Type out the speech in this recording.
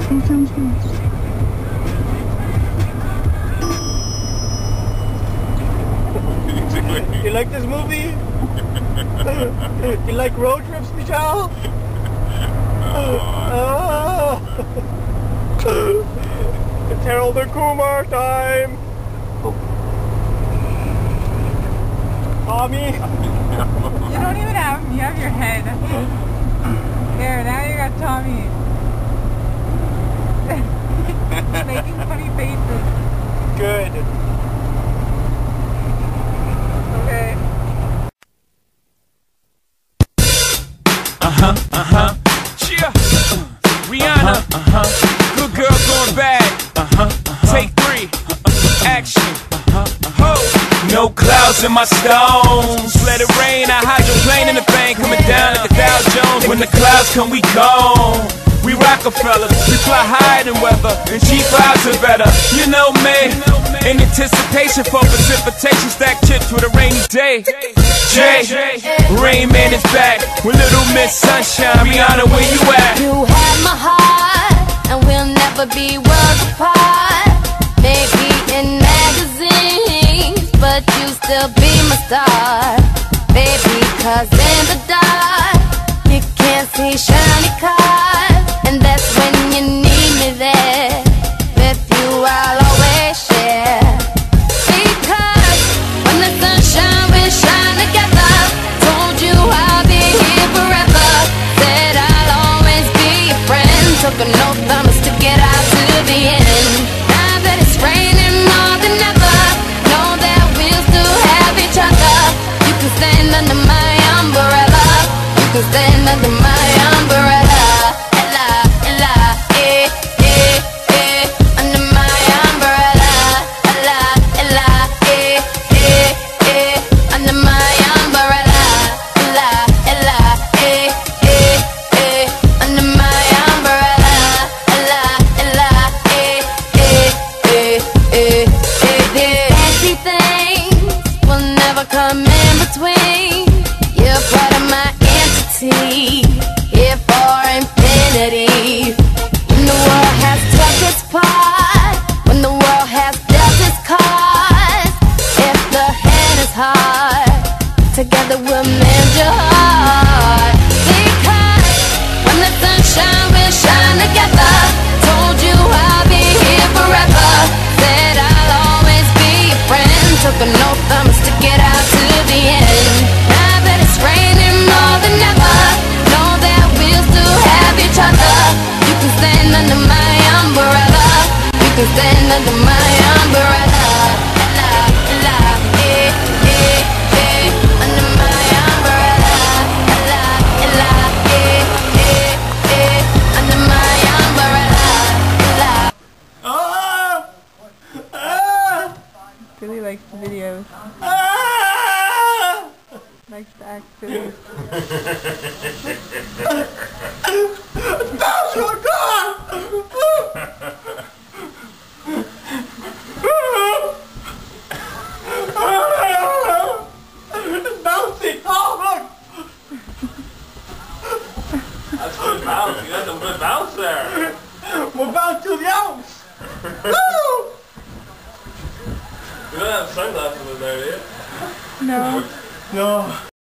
Sounds nice. You like this movie? You like road trips, Michelle? It's Harold and Kumar time! Tommy! You don't even have him, you have your head. There, now you got Tommy. Making funny faces. Good. Okay. Yeah. Rihanna. Good girl going bad. Take 3. Action. Ho. No clouds in my stones. Let it rain. I hydroplane in the bank. Coming down like a Dow Jones. When the clouds come, we gone. We Rockefellers, we fly higher than weather, and G5s are better. You know me, in anticipation for precipitation, stack chips with a rainy day. Jay, Rain Man is back with Little Miss Sunshine. Rihanna, where you at? You have my heart, and we'll never be worlds apart. Maybe in magazines, but you still be my star. Baby, 'cause in the dark, you can't see shiny cars. And that's when you need me there. With you I'll always share. Because when the sunshine will shine together. Told you I'll be here forever. Said I'll always be your friend. Took an oath I must stick it out to the end. Now that it's raining more than ever, know that we'll still have each other. You can stand under my umbrella. You can stand under my umbrella. Come in between. You're part of my entity, here for infinity. When the world has took its part, when the world has dealt its cards, if the hand is hard, together we'll mend your heart. Because when the sunshine will shine together, told you I'll be here forever. Said I'll always be your friend. Took an oath I must stick it out to the end. Now that it's raining more than ever, know that we'll still have each other. You can stand under my umbrella. You can stand under my umbrella. Under my umbrella. Under my umbrella. Really likes the videos. Likes the activities. That's your God! It's bouncing! Oh, look! That's good bounce. You got some good bounce there. We're bound to the ounce! You don't have sunglasses in there, do you? No. No.